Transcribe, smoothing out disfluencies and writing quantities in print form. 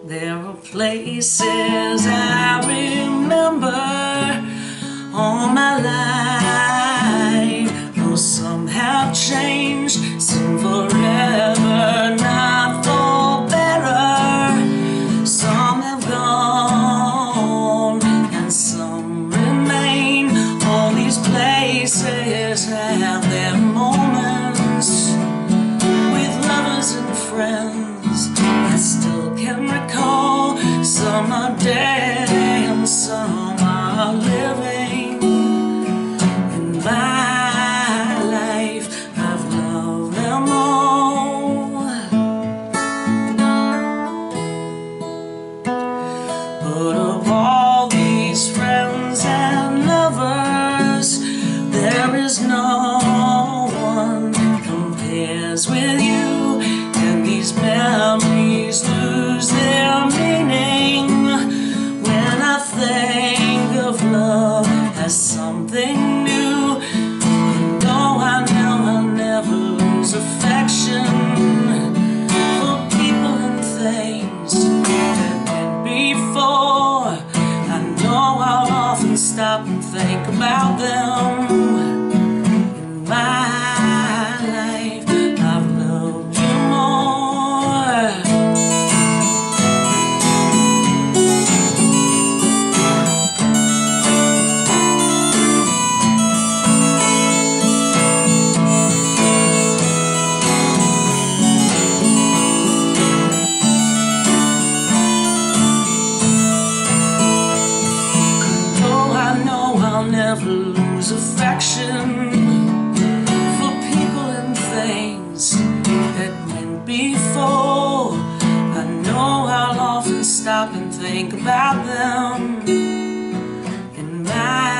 There are places I remember all my life, though some have changed, some forever, not for better. Some have gone and some remain. All these places have their moments with lovers and friends I still can recall. Some are dead and some are living. In my life I've loved them all, but of all these friends and lovers, there is no one compares with you. And these memories lose their meaning when I think of love as something new. And though I know I'll never lose affection for people and things that went before, I know I'll often stop and think about them. In my life I've loved you more. Though I know I'll never lose affection for people and things that went before, I know I'll often stop and think about them. In my